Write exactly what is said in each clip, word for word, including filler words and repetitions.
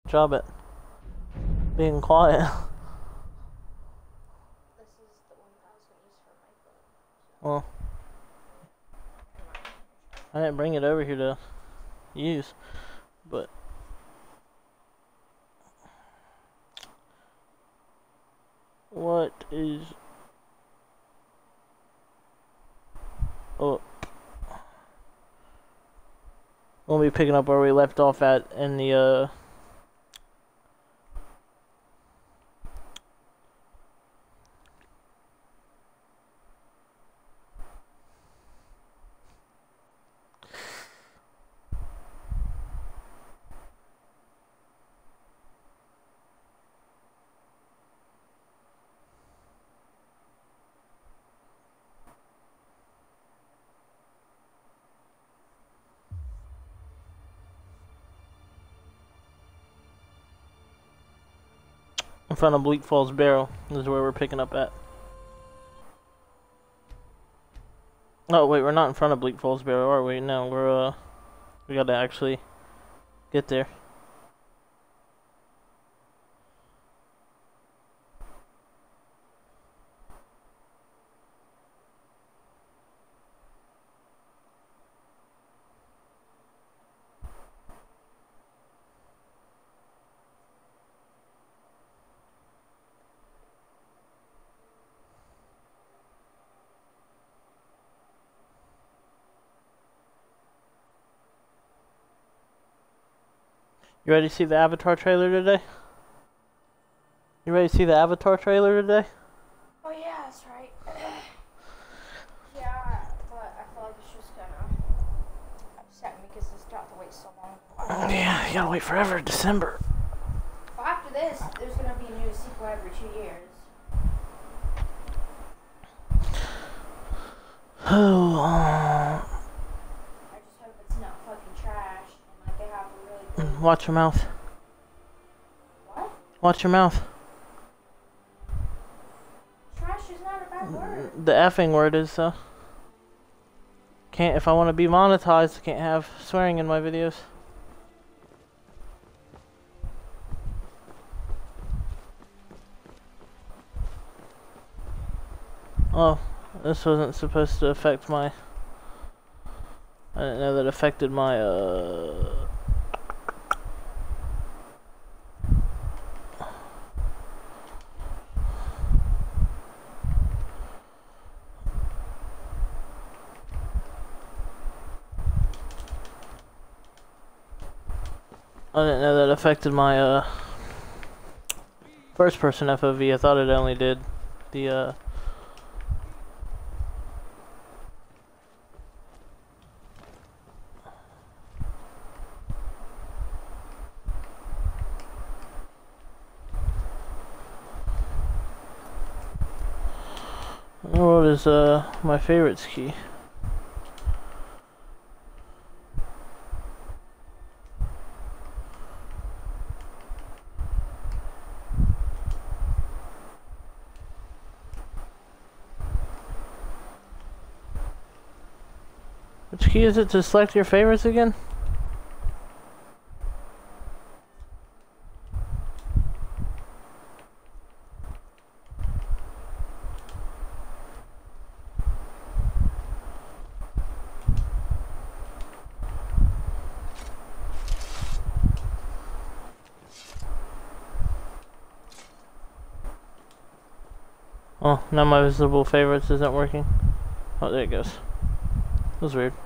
job at being quiet. This is the one I was gonna use for my phone. Well, I didn't bring it over here to use, but what is... Oh, we'll be picking up where we left off at in the uh in front of Bleak Falls Barrel. This is where we're picking up at. Oh wait, we're not in front of Bleak Falls Barrel, are we? No, we're uh we gotta actually get there. You ready to see the Avatar trailer today? You ready to see the Avatar trailer today? Oh yeah, that's right. Yeah, but I feel like it's just gonna upset me because it's got to wait so long. Yeah, you gotta wait forever. December. Well, after this, there's gonna be a new sequel every two years. Oh, uh, I just hope it's not fucking trash and like they have a really good... watch your mouth. What? Watch your mouth. Trash is not a bad word. The effing word is, uh... Can't, if I want to be monetized, I can't have swearing in my videos. Oh, this wasn't supposed to affect my... I didn't know that affected my, uh... I didn't know that affected my, uh... first person F O V. I thought it only did the, uh... What is uh my favorites key? Which key is it to select your favorites again? Oh, now my visible favorites isn't working. Oh, there it goes. That was weird.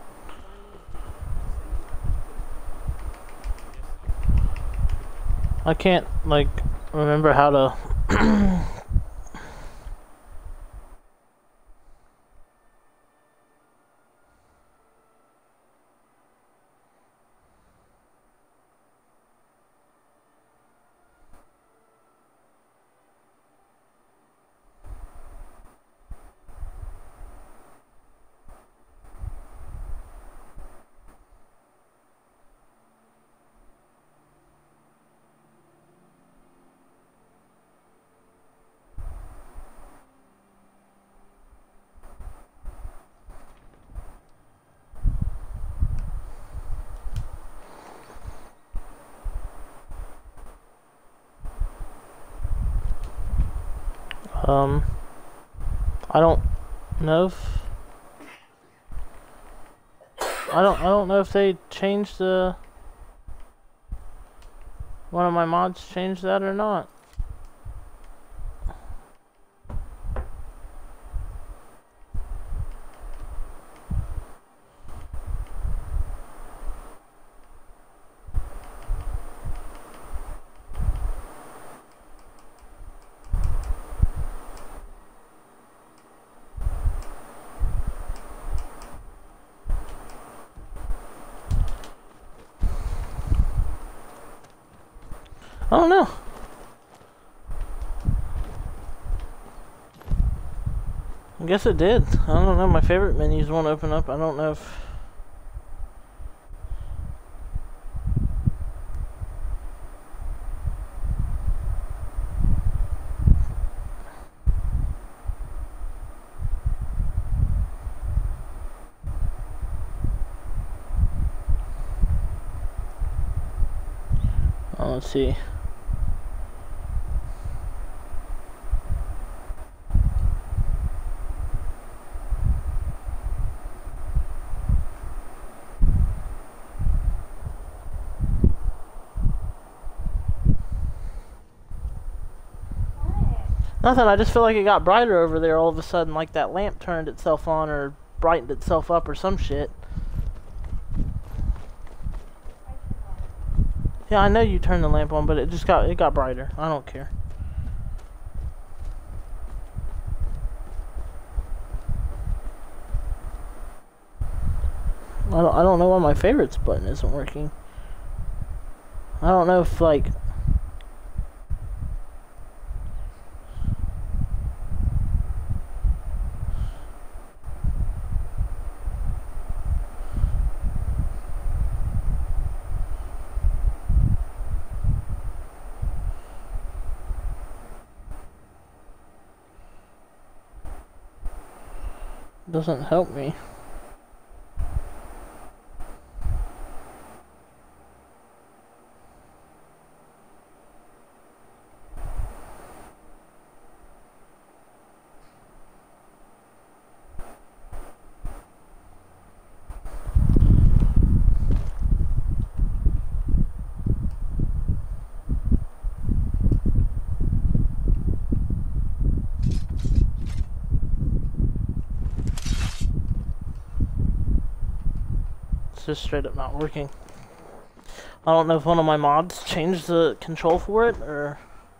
I can't, like, remember how to... Um, I don't know if I don't I don't know if they changed the one of my mods changed that or not. I don't know. I guess it did. I don't know. My favorite menus won't open up. I don't know if... Oh, let's see. Nothing, I just feel like it got brighter over there all of a sudden, like that lamp turned itself on or brightened itself up or some shit. Yeah, I know you turned the lamp on, but it just got it got brighter. I don't care. I don't, I don't know why my favorites button isn't working. I don't know if, like... doesn't help me. It's just straight up not working. I don't know if one of my mods changed the control for it, or...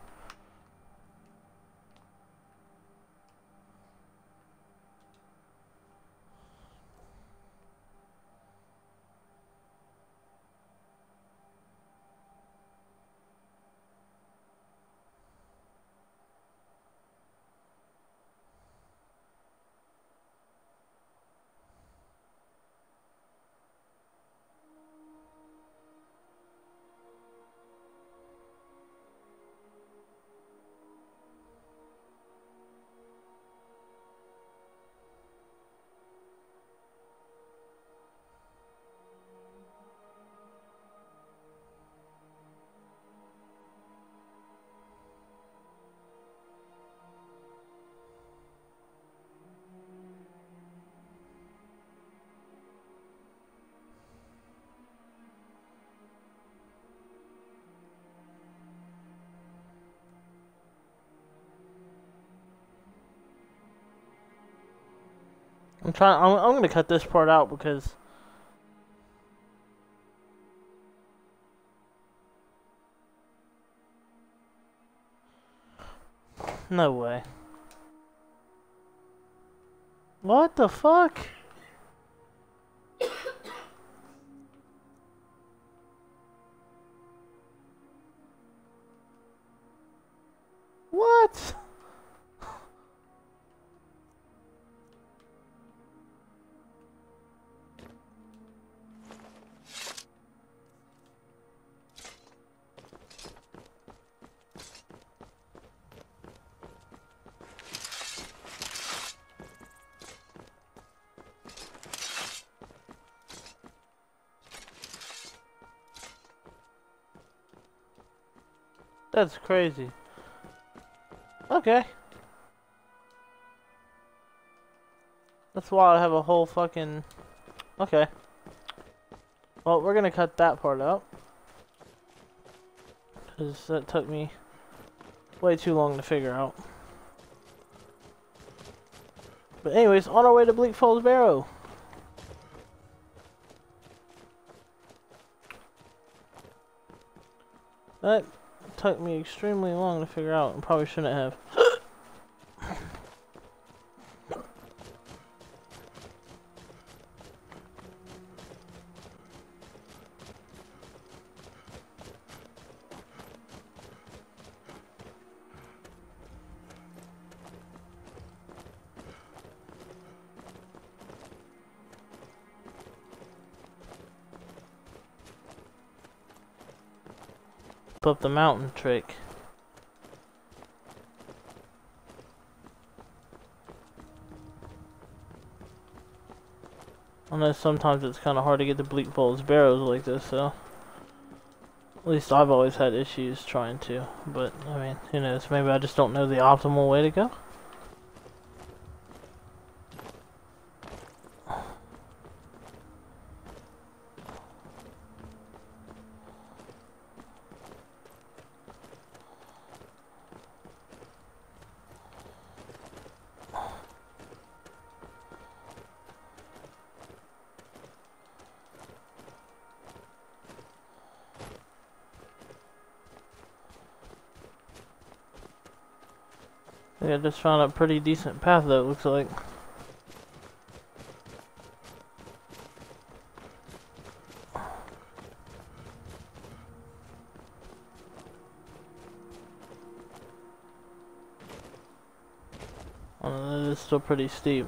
I'm trying. I'm, I'm gonna cut this part out because... No way. What the fuck? What? That's crazy. Okay. That's why I have a whole fucking... Okay. Well, we're gonna cut that part out. Because that took me way too long to figure out. But anyways, on our way to Bleak Falls Barrow. That took me extremely long to figure out and probably shouldn't have. Up the mountain trick. I know sometimes it's kind of hard to get the Bleak Falls Barrows like this, so at least I've always had issues trying to. But I mean, who knows? Maybe I just don't know the optimal way to go. I think I just found a pretty decent path though, it looks like. Oh, that is still pretty steep.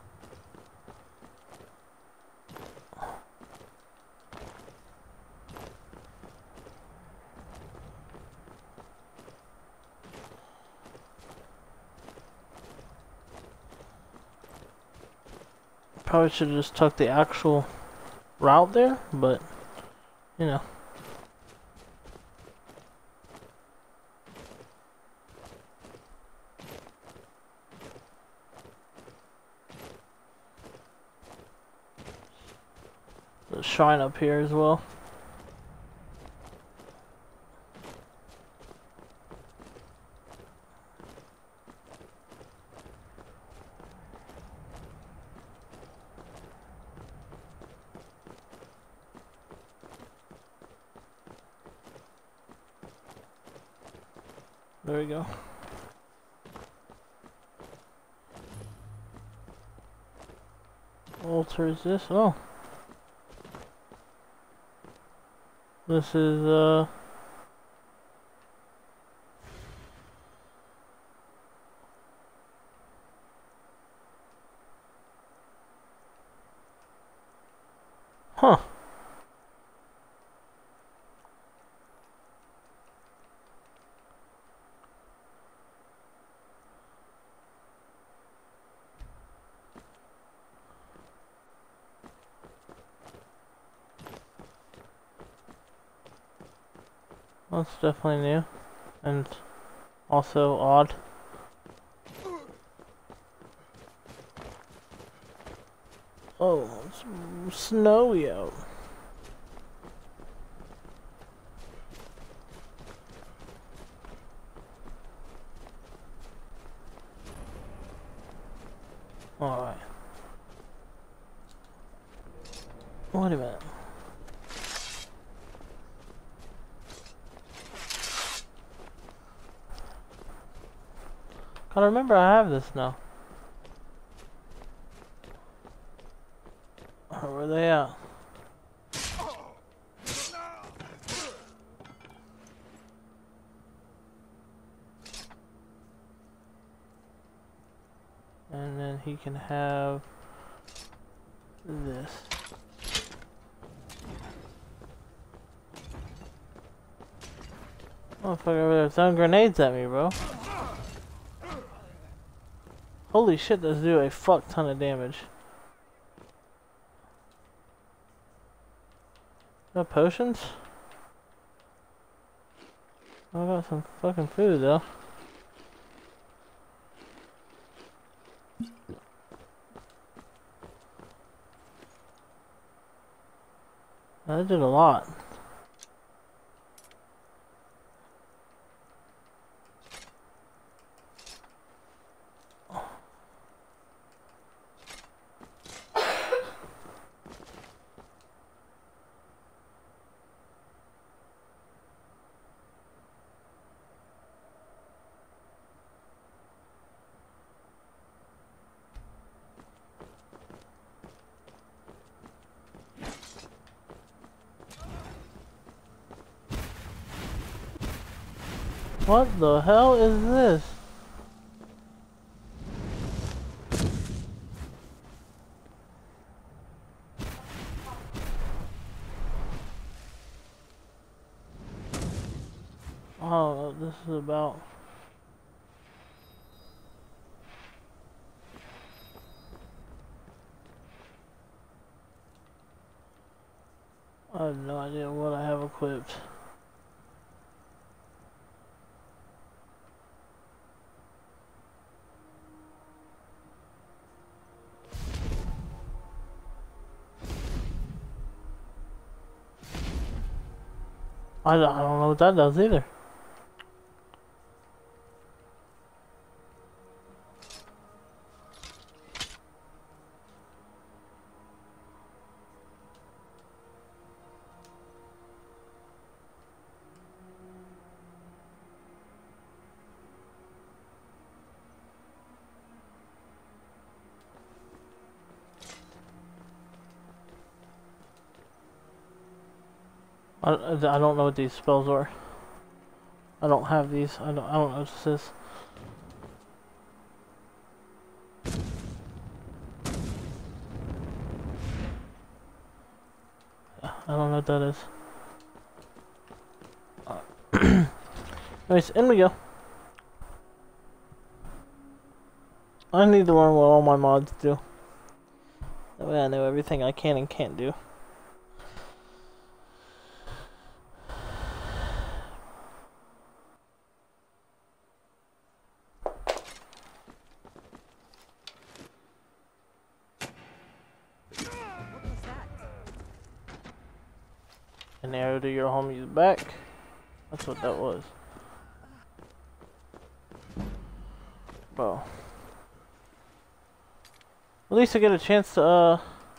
Probably should have just took the actual route there, but you know. The shrine up here as well. There we go. What altar is this? Oh. This is, uh... Huh. That's definitely new, and also odd. Oh, it's snowy out. Alright. Wait a minute. I remember I have this now. Where were they at? And then he can have this. Motherfucker over there throwing grenades at me, bro. Holy shit, those do a fuck ton of damage. Got potions? I got some fucking food though. I did a lot. What the hell is this? I don't know what this is about. I have no idea what I have equipped. I don't, I don't know what that does either. I, I don't know what these spells are. I don't have these. I don't, I don't know what this is. I don't know what that is. Uh, anyways, in we go. I need to learn what all my mods do. That way I know everything I can and can't do. An arrow to your homie's back. That's what that was. Well, at least I get a chance to uh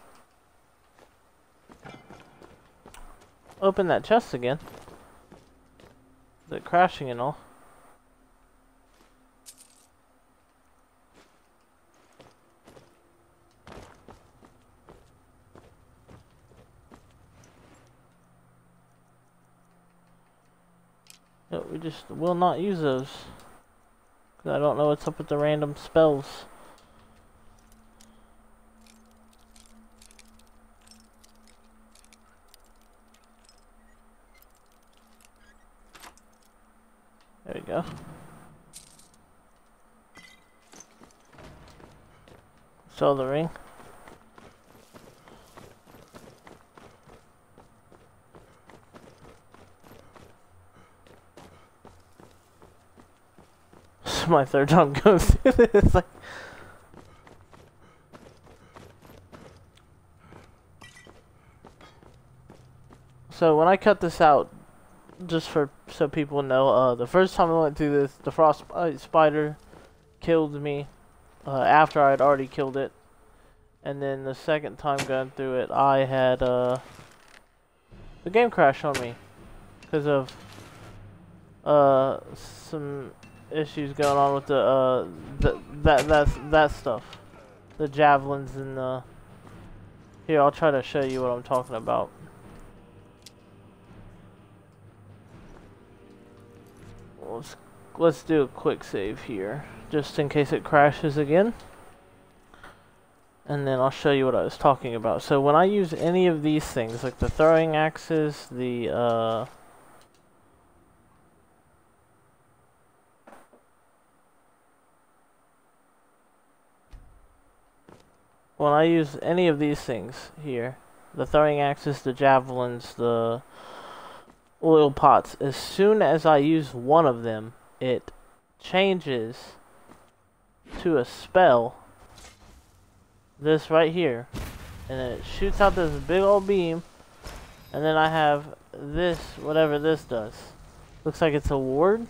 open that chest again. The crashing and all. But we just will not use those. Cause I don't know what's up with the random spells. There we go. Saw the ring. This is my third time going through this. Like, so when I cut this out, just for so people know, uh, the first time I went through this, the frost spider killed me uh, after I had already killed it, and then the second time going through it, I had uh, the game crashed on me because of uh, some issues going on with the uh, th that that that stuff, the javelins and the. Here, I'll try to show you what I'm talking about. Let's, let's do a quick save here, just in case it crashes again. And then I'll show you what I was talking about. So when I use any of these things, like the throwing axes, the, uh... when I use any of these things here, the throwing axes, the javelins, the oil pots, as soon as I use one of them, it changes to a spell, this right here, and then it shoots out this big old beam, And then I have this, whatever this does. Looks like it's a ward.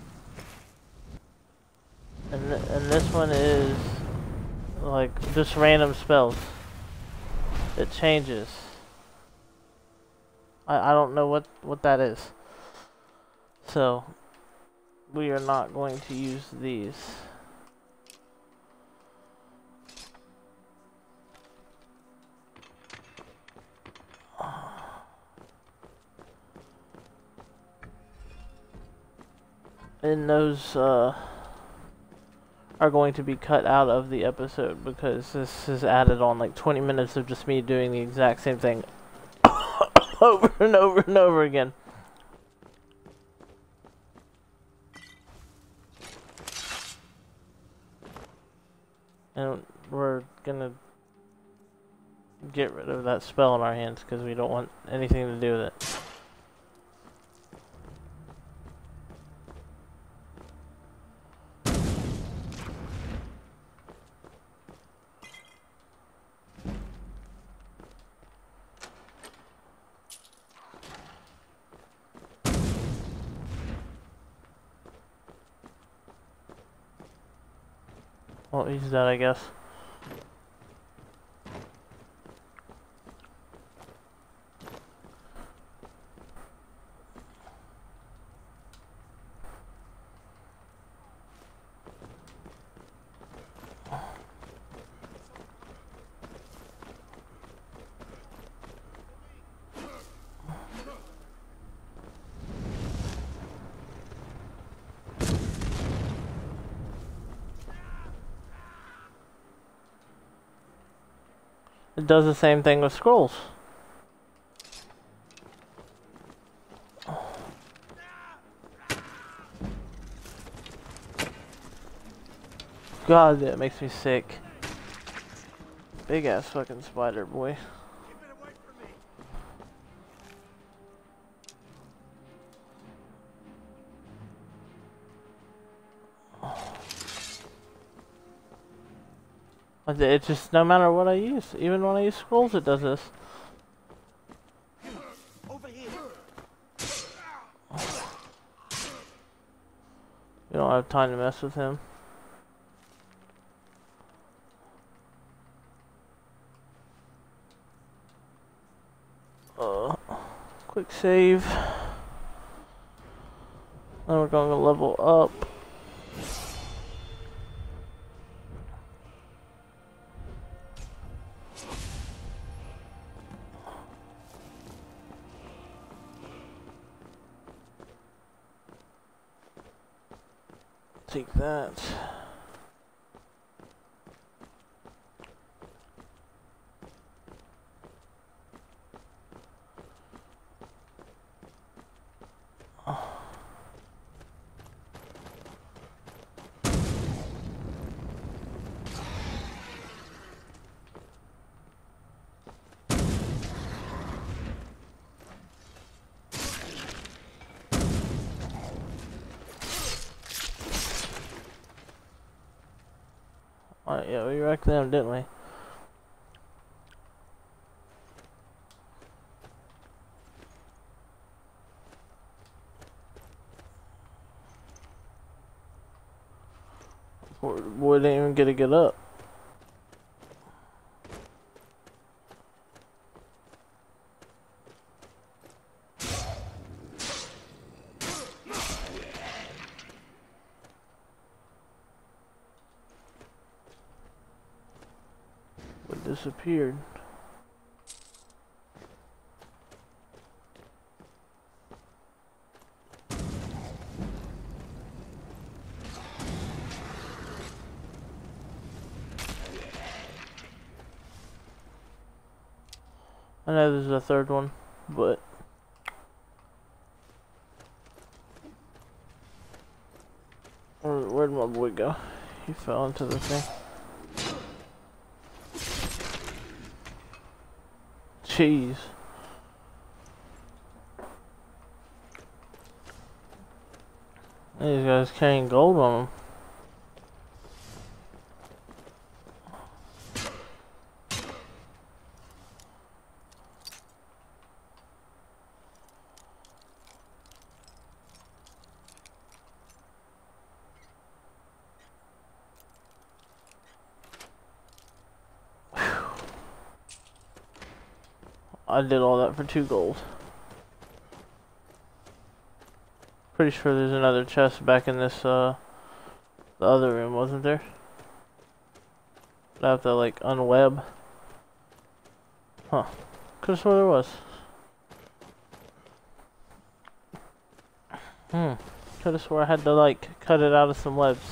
And, th and this one is like just random spells. It changes. I, I don't know what, what that is. So, we are not going to use these. And those uh, are going to be cut out of the episode because this is added on like twenty minutes of just me doing the exact same thing over and over and over again. And we're gonna get rid of that spell in our hands because we don't want anything to do with it. Well, he's dead, I guess. It does the same thing with scrolls. God, that makes me sick. Big ass fucking spider, boy. It just, no matter what I use, even when I use scrolls, it does this. Over here. We don't have time to mess with him. Uh, quick save. Then we're going to level up. Take that. Alright, yeah, we wrecked them, didn't we? Poor boy didn't even get to get up. It disappeared. I know there's a third one, but where, where'd my boy go? He fell into the thing. Jeez. These guys carrying gold on them. I did all that for two gold. Pretty sure there's another chest back in this, uh, the other room, wasn't there? I have to, like, unweb. Huh. Could've swore there was. Hmm. Could've swore I had to, like, cut it out of some webs.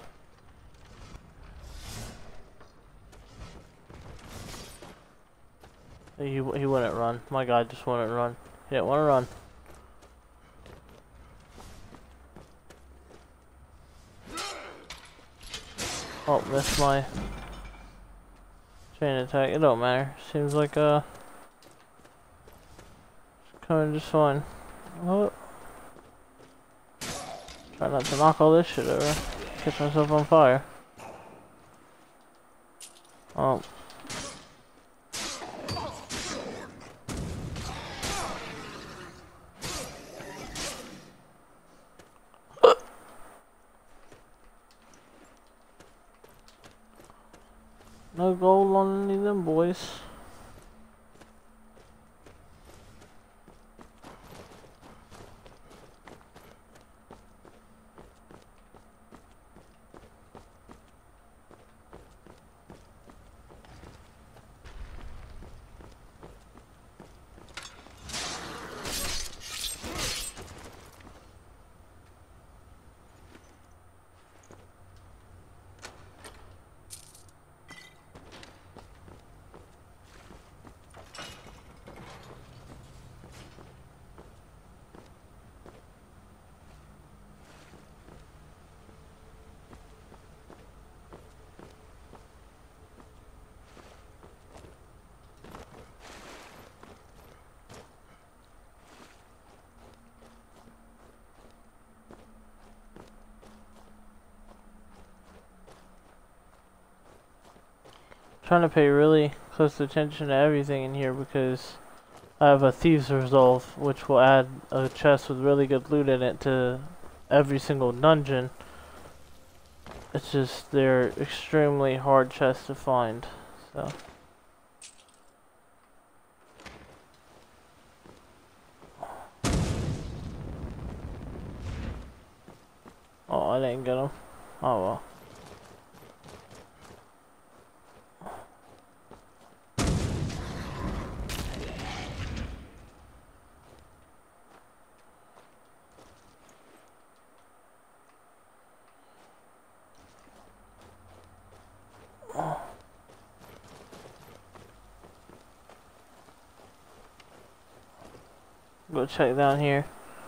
He, he wouldn't run. My guy just wouldn't run. He didn't want to run. Oh, missed my chain attack. It don't matter. Seems like uh, it's coming just fine. Oh. Try not to knock all this shit over. Catch myself on fire. Oh. No gold on any of them boys. Trying to pay really close attention to everything in here because I have a Thieves Resolve, which will add a chest with really good loot in it to every single dungeon. It's just they're extremely hard chests to find, so. Oh, I didn't get them. Oh well. Go check down here.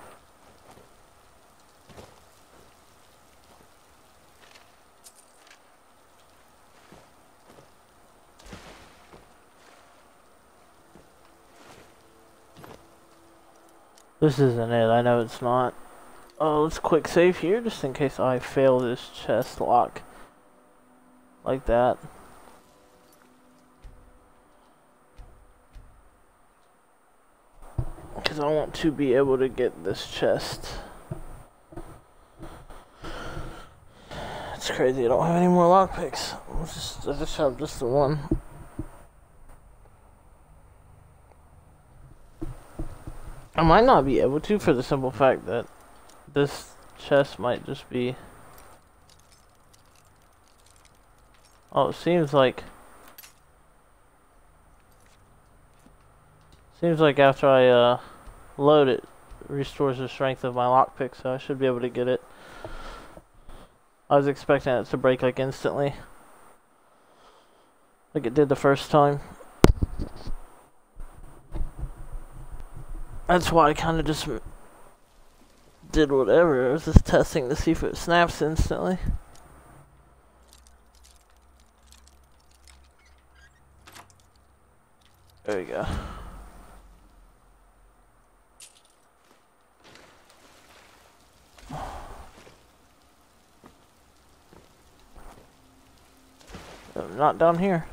This isn't it, I know it's not. Oh, let's quick save here just in case I fail this chest lock. Like that. Because I want to be able to get this chest. It's crazy, I don't have any more lockpicks. I just, I just have just the one. I might not be able to for the simple fact that this chest might just be... Oh, it seems like... Seems like after I uh, load it, restores the strength of my lockpick, so I should be able to get it. I was expecting it to break like instantly, like it did the first time. That's why I kind of just did whatever. I was just testing to see if it snaps instantly. There we go. Oh, not down here.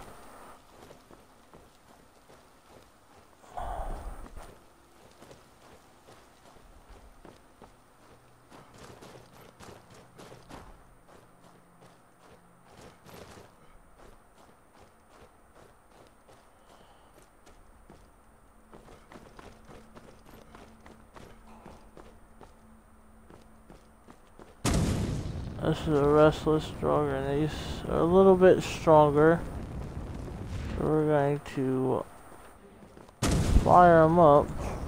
This is a restless stronger, and these are a little bit stronger. So we're going to fire them up.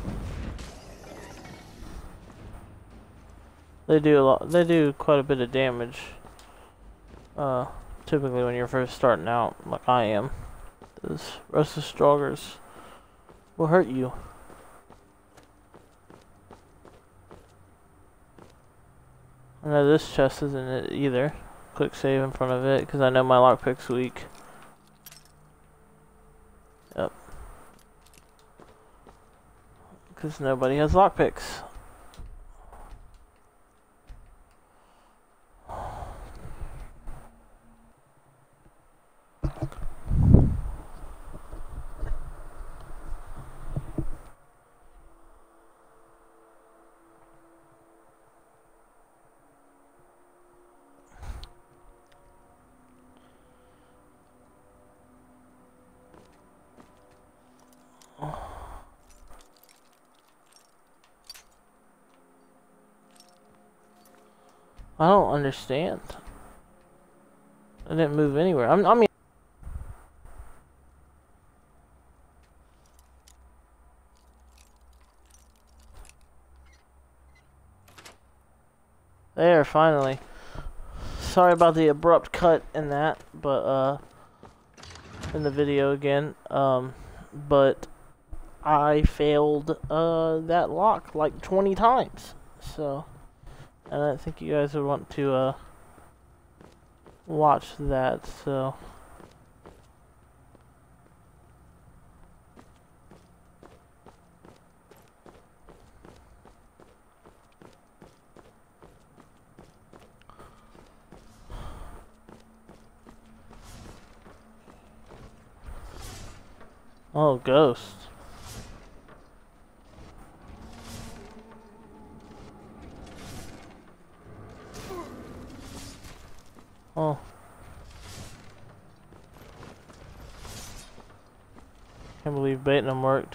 They do a lot. They do quite a bit of damage. Uh, typically when you're first starting out, like I am, those restless strongers will hurt you. I know this chest isn't it either. Quick save in front of it because I know my lockpick's weak. Yep. Because nobody has lockpicks. I don't understand. I didn't move anywhere. I'm, I mean, there, finally. Sorry about the abrupt cut in that, but uh, in the video again. Um, but I failed uh that lock like twenty times. So. And I think you guys would want to uh, watch that, so. Oh, ghost. Oh. Can't believe baiting them worked.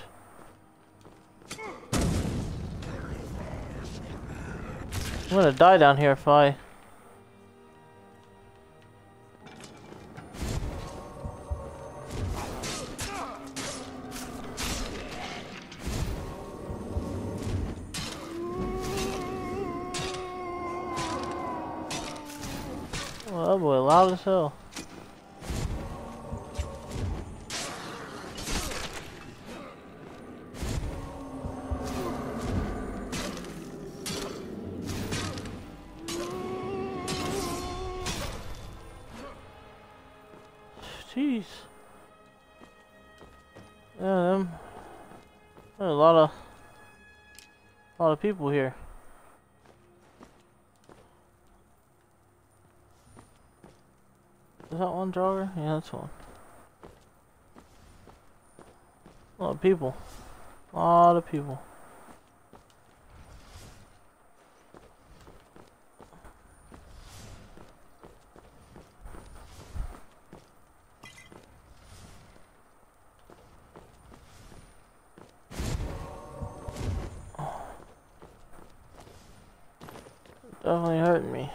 I'm gonna die down here if I... Oh, that boy loud as hell. Jeez. Yeah, them. There's a lot of, a lot of people here. Is that one jogger? Yeah, that's one. A lot of people. A lot of people. Definitely hurting me.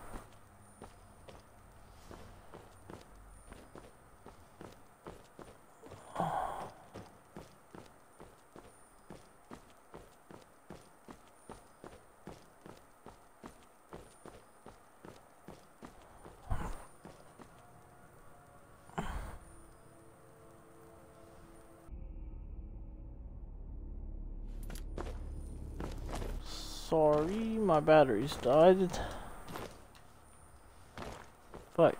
Sorry, my batteries died. Fuck.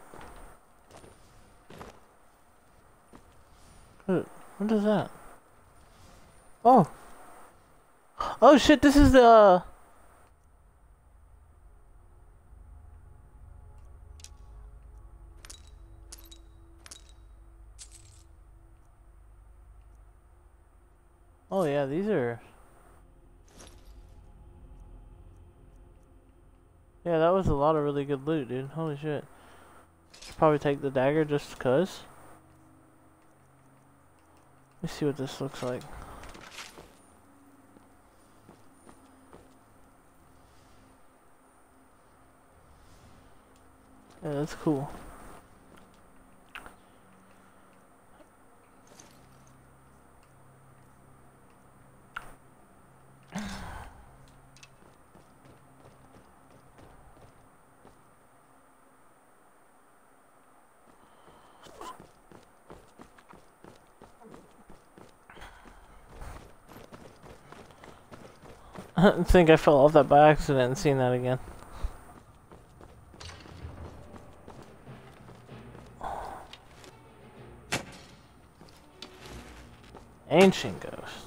What, what is that? Oh. Oh shit, this is the... Uh... Oh yeah, these are... Yeah, that was a lot of really good loot, dude. Holy shit. Should probably take the dagger just cuz. Let me see what this looks like. Yeah, that's cool. I think I fell off that by accident and seen that again. Ancient ghost.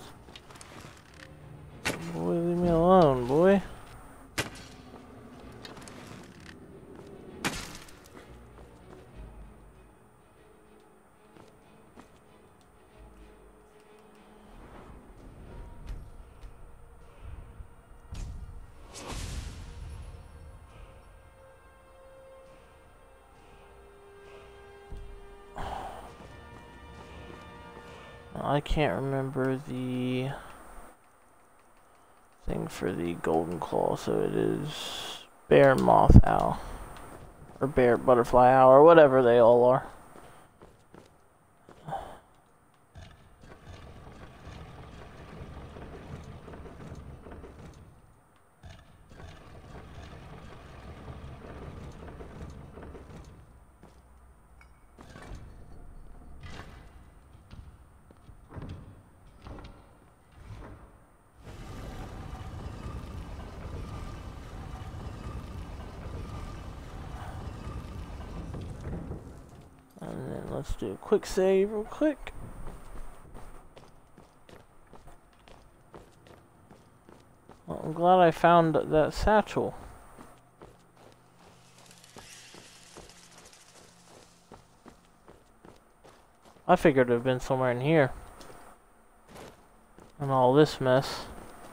Boy, leave me alone, boy. I can't remember the thing for the golden claw, so it is bear, moth, owl, or bear, butterfly, owl, or whatever they all are. And then let's do a quick save real quick. Well, I'm glad I found that satchel. I figured it'd have been somewhere in here. And all this mess.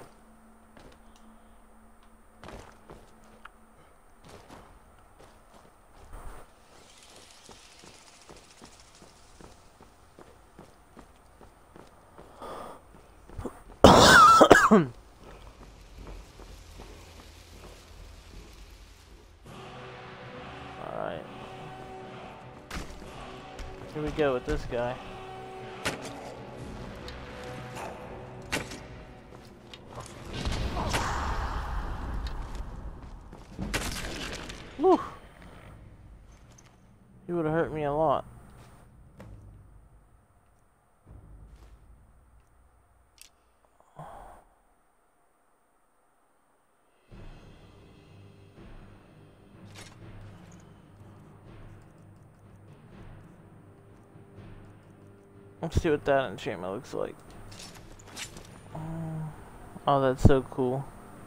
Alright. Here we go with this guy. Whew. He would have hurt me a lot. Let's see what that enchantment looks like. Oh, that's so cool.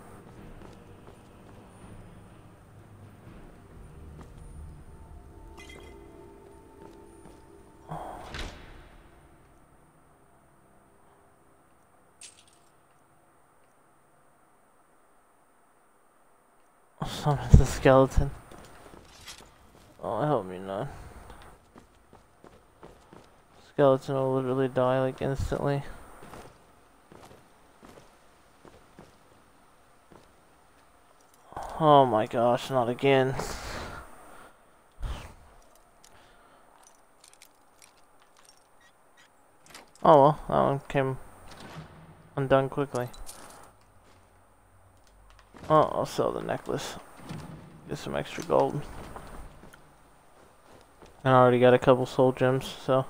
Summons the skeleton. Oh, help me, none. Skeleton will literally die like instantly. Oh my gosh, not again. Oh well, that one came undone quickly. Oh, I'll sell the necklace. Get some extra gold. I already got a couple soul gems, so.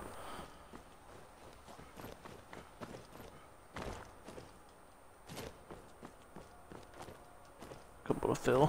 Couple to fill.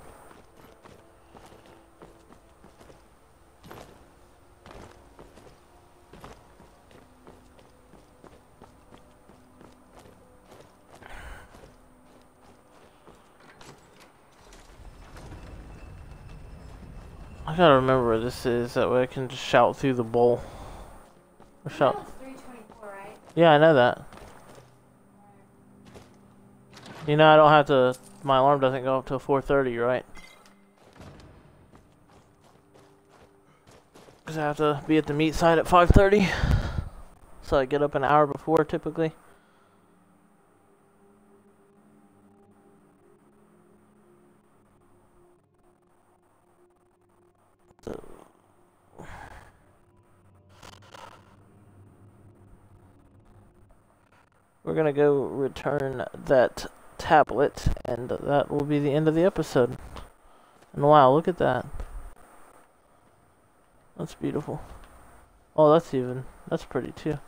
I gotta remember where this is, that way I can just shout through the bowl. Or shout. It's three twenty-four, right? Yeah, I know that. You know, I don't have to. My alarm doesn't go up till four thirty, right? Because I have to be at the meat site at five thirty. So I get up an hour before, typically. we're gonna go return that tablet, and that will be the end of the episode. And wow, look at that. That's beautiful. Oh, that's even, that's pretty too.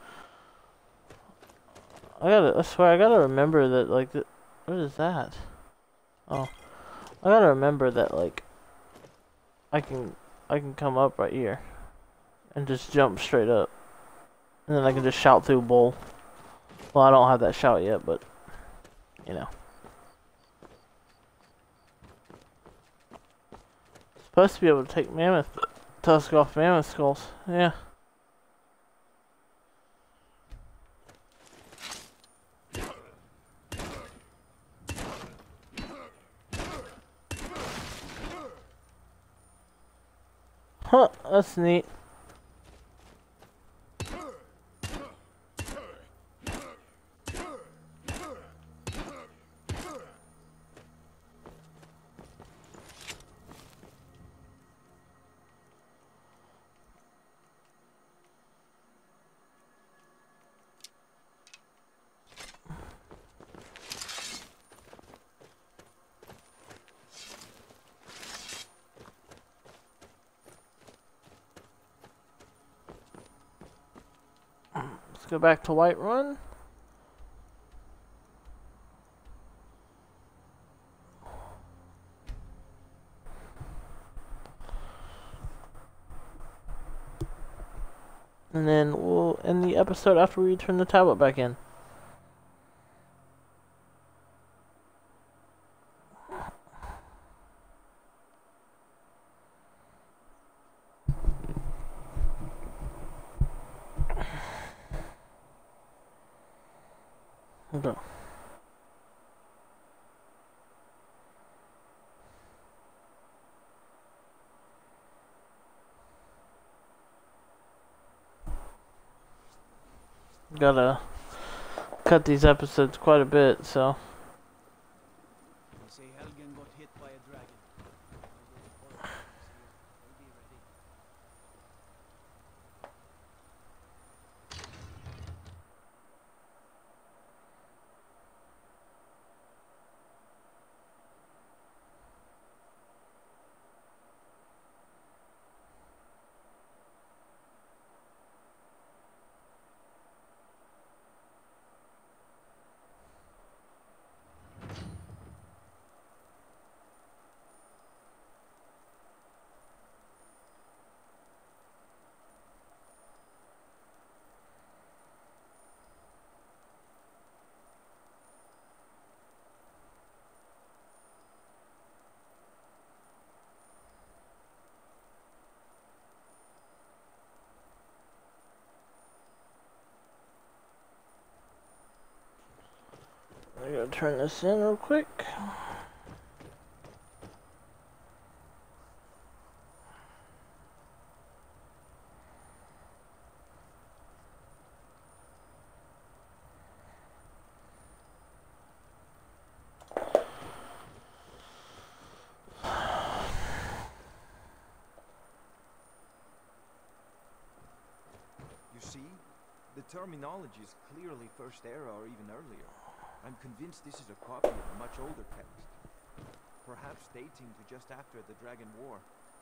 I gotta, I swear, I gotta remember that, like, the, what is that? Oh, I gotta remember that, like, I can, I can come up right here, and just jump straight up. And then I can just shout through bowl. Well, I don't have that shout yet, but, you know. Supposed to be able to take mammoth tusk off mammoth skulls. Yeah. Huh, that's neat. Let's go back to Whiterun. And then we'll end the episode after we turn the tablet back in. Okay. Gotta cut these episodes quite a bit, so. They say Helgen got hit by a dragon. I gotta turn this in real quick. You see, the terminology is clearly First Era or even earlier. I'm convinced this is a copy of a much older text, perhaps dating to just after the Dragon War.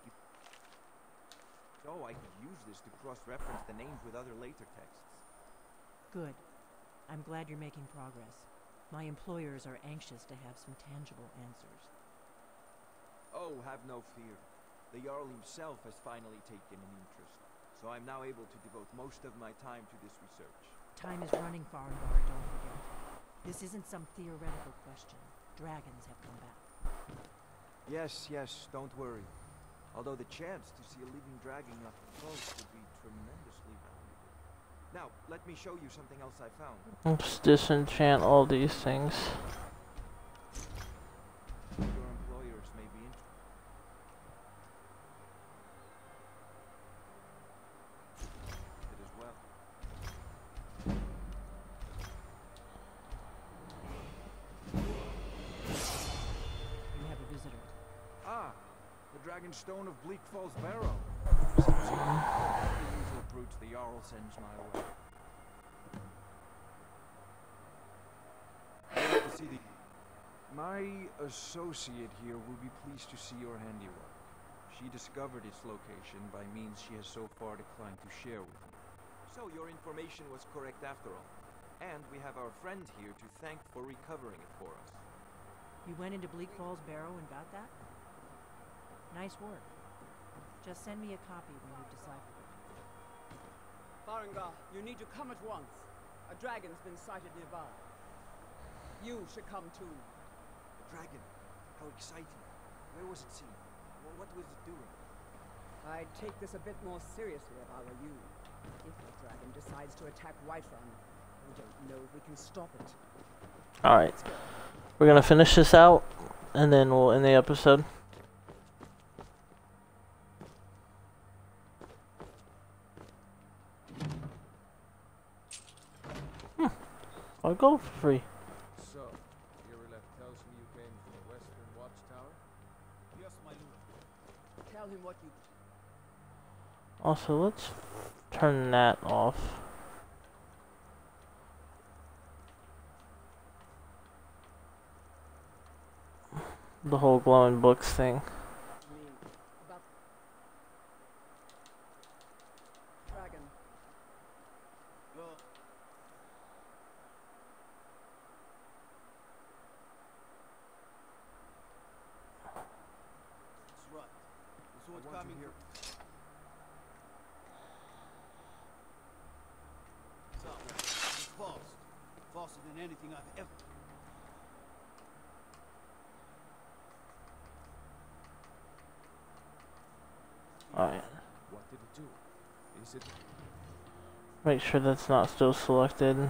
So I could use this to cross-reference the names with other later texts. Good. I'm glad you're making progress. My employers are anxious to have some tangible answers. Oh, have no fear. The Jarl himself has finally taken an interest, so I'm now able to devote most of my time to this research. Time is running, Farnbar, don't forget. This isn't some theoretical question. Dragons have come back. Yes, yes, don't worry. Although the chance to see a living dragon up close would be tremendously valuable. Now, let me show you something else I found. Let's disenchant all these things. Your employers may be interested. As well. You have a visitor. Ah, the dragon stone of Bleak Falls Barrow. Seems like the usual brutes the Jarl sends my way. I'd like to see the... My associate here will be pleased to see your handiwork. She discovered its location by means she has so far declined to share with me. So your information was correct after all. And we have our friend here to thank for recovering it for us. You went into Bleak Falls Barrow and got that? Nice work. Just send me a copy when you've deciphered it. Farengar, you need to come at once. A dragon's been sighted nearby. You should come too. A dragon? How exciting. Where was it seen? What was it doing? I'd take this a bit more seriously if I were you. If the dragon decides to attack Whiterun, we don't know if we can stop it. Alright. We're gonna finish this out, and then we'll end the episode. Hmm. I'll go for free. So, Irileth tells me you came from the Western Watchtower? Yes, my lord. Tell him what you... Also, let's turn that off. The whole glowing books thing. Me about... Dragon. Well, that's right. The sword's I want to coming hear- So, it's fast. Faster than anything I've ever... Alright. What did it do? Is it... Make sure that's not still selected.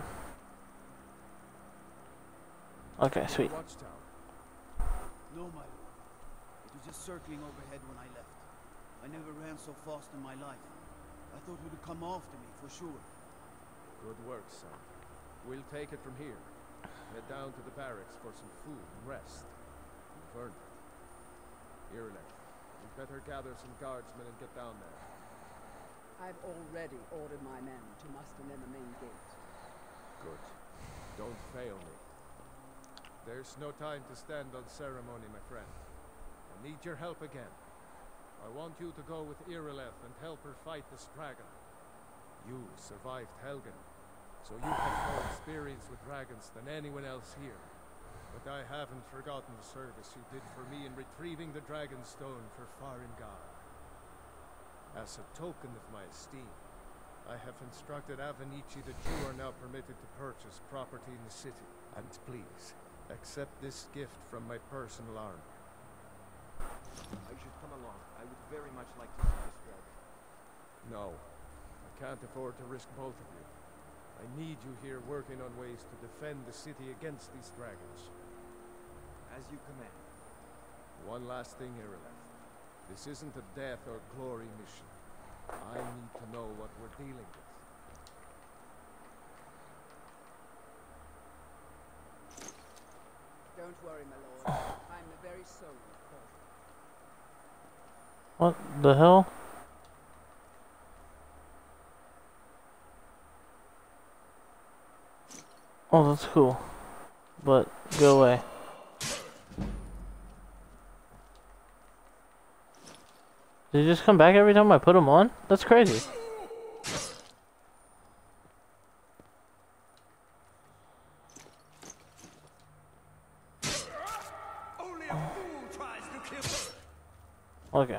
Okay, sweet. Watchtower? No, my lord. It was just circling overhead when I left. I never ran so fast in my life. I thought it would come after me, for sure. Good work, son. We'll take it from here. Head down to the barracks for some food and rest. You've earned it. Irileth, we'd better gather some guardsmen and get down there. I've already ordered my men to muster in the main gate. Good. Don't fail me. There's no time to stand on ceremony, my friend. I need your help again. I want you to go with Irileth and help her fight this dragon. You survived Helgen, so you have more experience with dragons than anyone else here. But I haven't forgotten the service you did for me in retrieving the dragon stone for Farengar. As a token of my esteem, I have instructed Avenici that you are now permitted to purchase property in the city. And please, accept this gift from my personal army. I should come along. I would very much like to see this dragon. No, I can't afford to risk both of you. I need you here working on ways to defend the city against these dragons. As you command. One last thing, Irileth. This isn't a death or glory mission. I need to know what we're dealing with. Don't worry, my lord. I'm the very soul of caution. What the hell? Oh, that's cool. But go away. Did he just come back every time I put him on? That's crazy. Only a fool tries to kill. Okay.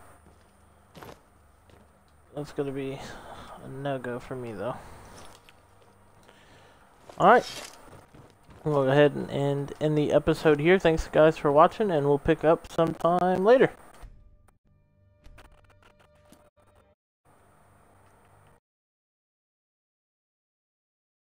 That's gonna be a no-go for me, though. Alright. We'll go ahead and end, end the episode here. Thanks, guys, for watching, and we'll pick up sometime later.